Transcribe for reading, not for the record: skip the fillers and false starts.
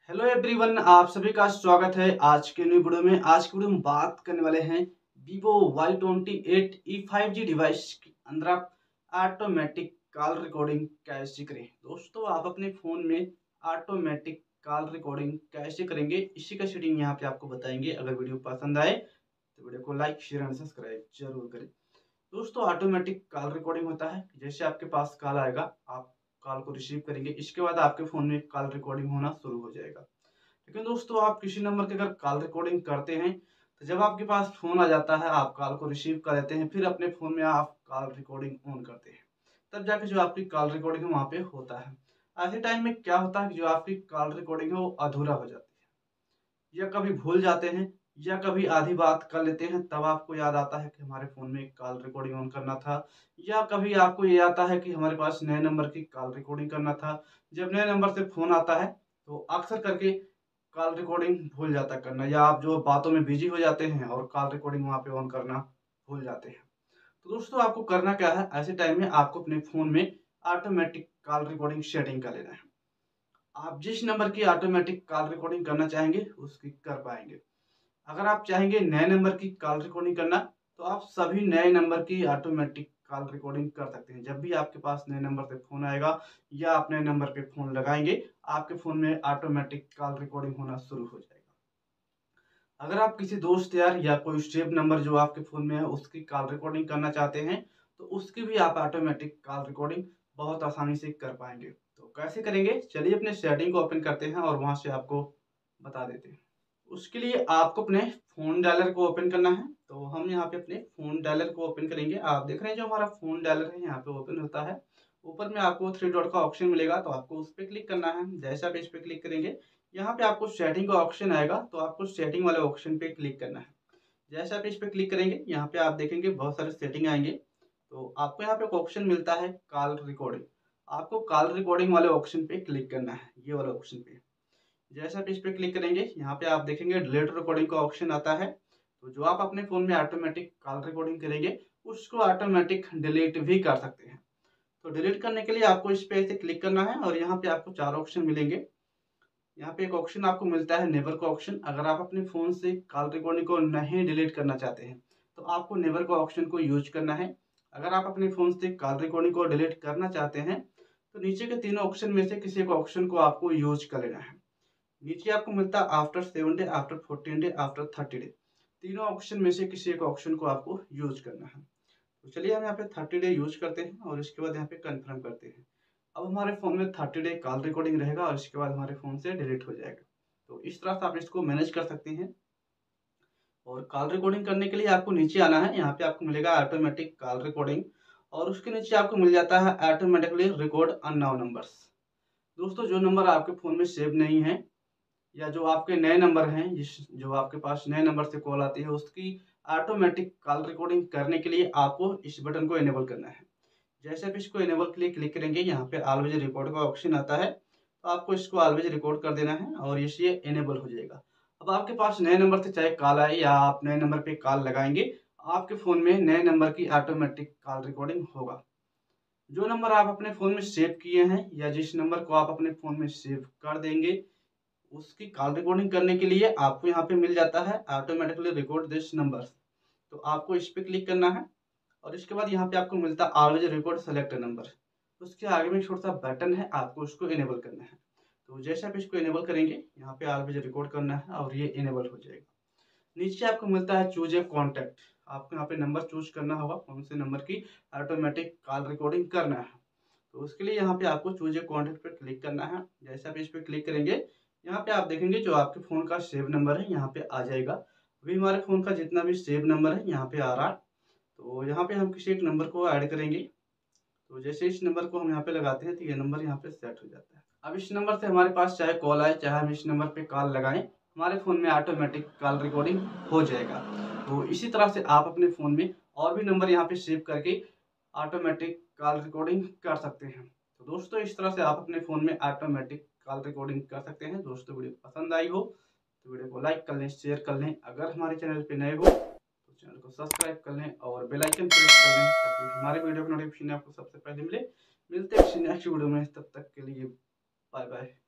Hello everyone, आप सभी का स्वागत है आज के न्यू वीडियो में। आज की वीडियो में बात करने वाले हैं Vivo Y28e 5G डिवाइस के अंदर आप ऑटोमेटिक कॉल रिकॉर्डिंग कैसे करें। दोस्तों, आप अपने फ़ोन में ऑटोमेटिक कॉल रिकॉर्डिंग कैसे करेंगे, इसी का सेटिंग यहाँ पे आपको बताएंगे। अगर वीडियो पसंद आए तो वीडियो को लाइक शेयर एंड सब्सक्राइब जरूर करें। दोस्तों, ऑटोमेटिक कॉल रिकॉर्डिंग होता है, जैसे आपके पास कॉल आएगा आप कॉल को रिसीव करेंगे, इसके बाद आपके फ़ोन में कॉल रिकॉर्डिंग होना शुरू हो जाएगा। लेकिन दोस्तों, आप किसी नंबर की अगर कॉल रिकॉर्डिंग करते हैं तो जब आपके पास फ़ोन आ जाता है आप कॉल को रिसीव कर लेते हैं, फिर अपने फ़ोन में आप कॉल रिकॉर्डिंग ऑन करते हैं, तब जाके जो आपकी कॉल रिकॉर्डिंग है वहाँ पे होता है। ऐसे टाइम में क्या होता है कि जो आपकी कॉल रिकॉर्डिंग है वो अधूरा हो जाती है, या कभी भूल जाते हैं, या कभी आधी बात कर लेते हैं, तब आपको याद आता है कि हमारे फ़ोन में कॉल रिकॉर्डिंग ऑन करना था। या कभी आपको ये आता है कि हमारे पास नए नंबर की कॉल रिकॉर्डिंग करना था। जब नए नंबर से फ़ोन आता है तो अक्सर करके कॉल रिकॉर्डिंग भूल जाता करना, या आप जो बातों में बिजी हो जाते हैं और कॉल रिकॉर्डिंग वहाँ पे ऑन करना भूल जाते हैं। तो दोस्तों, आपको करना क्या है, ऐसे टाइम में आपको अपने फ़ोन में ऑटोमेटिक कॉल रिकॉर्डिंग सेटिंग कर लेना है। आप जिस नंबर की ऑटोमेटिक कॉल रिकॉर्डिंग करना चाहेंगे उसकी कर पाएंगे। अगर आप चाहेंगे नए नंबर की कॉल रिकॉर्डिंग करना तो आप सभी नए नंबर की ऑटोमेटिक कॉल रिकॉर्डिंग कर सकते हैं। जब भी आपके पास नए नंबर से फ़ोन आएगा या आप नए नंबर पे फ़ोन लगाएंगे, आपके फ़ोन में ऑटोमेटिक कॉल रिकॉर्डिंग होना शुरू हो जाएगा। अगर आप किसी दोस्त यार या कोई सेव नंबर जो आपके फ़ोन में है उसकी कॉल रिकॉर्डिंग करना चाहते हैं तो उसकी भी आप ऑटोमेटिक कॉल रिकॉर्डिंग बहुत आसानी से कर पाएंगे। तो कैसे करेंगे, चलिए अपने सेटिंग को ओपन करते हैं और वहाँ से आपको बता देते हैं। उसके लिए आपको अपने फ़ोन डायलर को ओपन करना है। तो हम यहाँ पे अपने फ़ोन डायलर को ओपन करेंगे। आप देख रहे हैं जो हमारा फ़ोन डायलर है यहाँ पे ओपन होता है। ऊपर में आपको 3 डॉट का ऑप्शन मिलेगा, तो आपको उस पे क्लिक करना है। जैसे आप इस पे क्लिक करेंगे, यहाँ पे आपको सेटिंग का ऑप्शन आएगा, तो आपको सेटिंग वाले ऑप्शन पे क्लिक करना है। जैसे आप इस पे क्लिक करेंगे, यहाँ पे आप देखेंगे बहुत सारे सेटिंग आएंगे। तो आपको यहाँ पे एक ऑप्शन मिलता है कॉल रिकॉर्डिंग। आपको कॉल रिकॉर्डिंग वाले ऑप्शन पे क्लिक करना है, ये वाले ऑप्शन पे। जैसे आप इस पे क्लिक करेंगे, यहाँ पे आप देखेंगे डिलीट रिकॉर्डिंग का ऑप्शन आता है। तो जो आप अपने फ़ोन में ऑटोमेटिक कॉल रिकॉर्डिंग करेंगे उसको ऑटोमेटिक डिलीट भी कर सकते हैं। तो डिलीट करने के लिए आपको इस पे ऐसे क्लिक करना है और यहाँ पे आपको 4 ऑप्शन मिलेंगे। यहाँ पे एक ऑप्शन आपको मिलता है नेवर का ऑप्शन। अगर आप अपने फ़ोन से कॉल रिकॉर्डिंग को नहीं डिलीट करना चाहते हैं तो आपको नेवर का ऑप्शन को यूज करना है। अगर आप अपने फ़ोन से कॉल रिकॉर्डिंग को डिलीट करना चाहते हैं तो नीचे के तीनों ऑप्शन में से किसी एक ऑप्शन को आपको यूज कर लेना है। नीचे आपको मिलता है after 7 day, after 14 day, after 30 day. तीनों ऑप्शन में से किसी एक ऑप्शन को आपको यूज करना है। तो चलिए हम यहाँ पे 30 डे यूज करते हैं और इसके बाद यहाँ पे कंफर्म करते हैं। अब हमारे फ़ोन में 30 डे कॉल रिकॉर्डिंग रहेगा और इसके बाद हमारे फ़ोन से डिलीट हो जाएगा। तो इस तरह से आप इसको मैनेज कर सकते हैं। और कॉल रिकॉर्डिंग करने के लिए आपको नीचे आना है। यहाँ पे आपको मिलेगा ऑटोमेटिक कॉल रिकॉर्डिंग और उसके नीचे आपको मिल जाता है ऑटोमेटिकली रिकॉर्ड अननोन नंबर्स। दोस्तों, जो नंबर आपके फ़ोन में सेव नहीं है या जो आपके नए नंबर हैं, जिस जो आपके पास नए नंबर से कॉल आती है उसकी ऑटोमेटिक कॉल रिकॉर्डिंग करने के लिए आपको इस बटन को इनेबल करना है। जैसे आप इसको इनेबल के लिए क्लिक करेंगे, यहाँ पे ऑलवेज रिकॉर्ड का ऑप्शन आता है, तो आपको इसको ऑलवेज रिकॉर्ड कर देना है और ये इनेबल हो जाएगा। अब आपके पास नए नंबर से चाहे कॉल आए या आप नए नंबर पे कॉल लगाएंगे, आपके फ़ोन में नए नंबर की ऑटोमेटिक कॉल रिकॉर्डिंग होगा। जो नंबर आप अपने फ़ोन में सेव किए हैं या जिस नंबर को आप अपने फ़ोन में सेव कर देंगे उसकी कॉल रिकॉर्डिंग करने के लिए आपको यहाँ पे मिल जाता है ऑटोमेटिकली रिकॉर्ड दिस नंबर्स। तो आपको इस पे क्लिक करना है और इसके बाद यहाँ पे आपको मिलता है ऑलवेज रिकॉर्ड सेलेक्ट नंबर। उसके आगे में छोटा सा बटन है, आपको उसको इनेबल करना है। तो जैसे आप इसको इनेबल करेंगे, यहाँ पे ऑलवेज रिकॉर्ड करना है और ये इनेबल हो जाएगा। नीचे आपको मिलता है चूज ए कॉन्टैक्ट। आपको यहाँ पे नंबर चूज करना होगा, कौन से नंबर की ऑटोमेटिक कॉल रिकॉर्डिंग करना है। तो उसके लिए यहाँ पे आपको चूज ए कॉन्टैक्ट पर क्लिक करना है। जैसे आप इस पर क्लिक करेंगे, यहाँ पे आप देखेंगे जो आपके फ़ोन का सेव नंबर है यहाँ पे आ जाएगा। अभी हमारे फ़ोन का जितना भी सेव नंबर है यहाँ पे आ रहा है। तो यहाँ पे हम किसी एक नंबर को ऐड करेंगे। तो जैसे इस नंबर को हम यहाँ पे लगाते हैं तो ये नंबर यहाँ पे सेट हो जाता है। अब इस नंबर से हमारे पास चाहे कॉल आए चाहे हम इस नंबर पे कॉल लगाएं, हमारे फ़ोन में ऑटोमेटिक कॉल रिकॉर्डिंग हो जाएगा। तो इसी तरह से आप अपने फ़ोन में और भी नंबर यहाँ पे सेव करके ऑटोमेटिक कॉल रिकॉर्डिंग कर सकते हैं। तो दोस्तों, इस तरह से आप अपने फ़ोन में ऑटोमेटिक कॉल रिकॉर्डिंग कर सकते हैं। दोस्तों, वीडियो पसंद आई हो तो वीडियो को लाइक कर लें, शेयर कर लें। अगर हमारे चैनल पे नए हो तो चैनल को सब्सक्राइब कर लें और बेल आइकन प्रेस कर लें ताकि हमारे वीडियो की नोटिफिकेशन आपको सबसे पहले मिले। मिलते हैं किसी नेक्स्ट वीडियो में, तब तक के लिए बाय बाय।